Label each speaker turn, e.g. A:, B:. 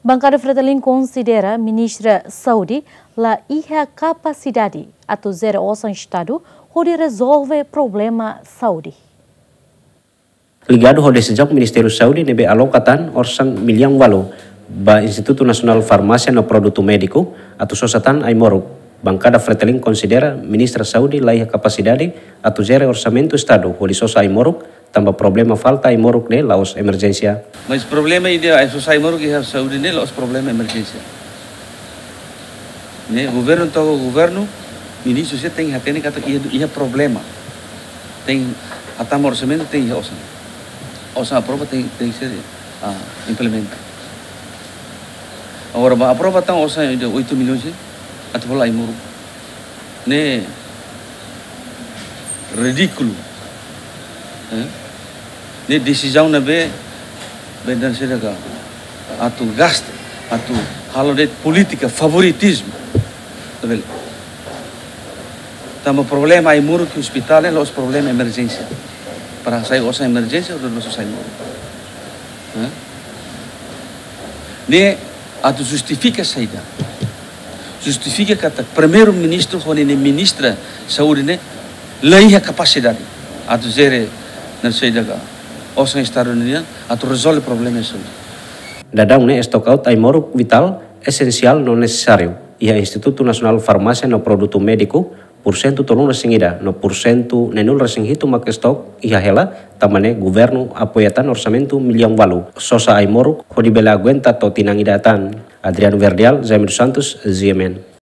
A: Bancada Fretilin considera ministra Saúde la iha capacidade atau zero osan estado onde resolve problema saúde.
B: Ligado ao decisão Ministério Saúde nebe alokatan orsan miliang walu ba Instituto Nasional Farmácia no Produto Médico atau sosatan Aimoruk. Bancada Fretilin considera ministra Saúde la iha capacidade atau zero orçamento estado onde sosa Aimoruk tambah problema falta Aimoruk ne laos emergência.
C: Mas problema ideal é só Aimoruk e a saúde ne laos problema emergência. Ne governo ministro você tem até kata ia problema. Tem até orçamento tem ia orçamento aprova tem ser implementa. Agora ba aprova tão orçamento 8 milhões atau bola Aimoruk. Ne ridículo. Ne decisão na be dan sedaka atau gasto atau hal de política favoritismo tabel tamo problema Aimoruk que hospital é os problema emergência para sair osa emergência ou não sai ne atau justifica saída justifica kata primeiro ministro ou ne ministra saúde ne laia capacidade atau zere na saída osa estado ne atau resolve problema saúde.
B: Dadang ne stock out Aimoruk vital essencial non necessário e a Instituto Nasional Farmácia no Produto Médico porcento tolong resingida no porcento nenul resinghitu mak stok e a hela tamane governo apoiatan orçamento milhão walu sosa Aimoruk ho dibela aguenta to tinangidatan. Adriano Verdial, Jaime dos Santos, ZMN.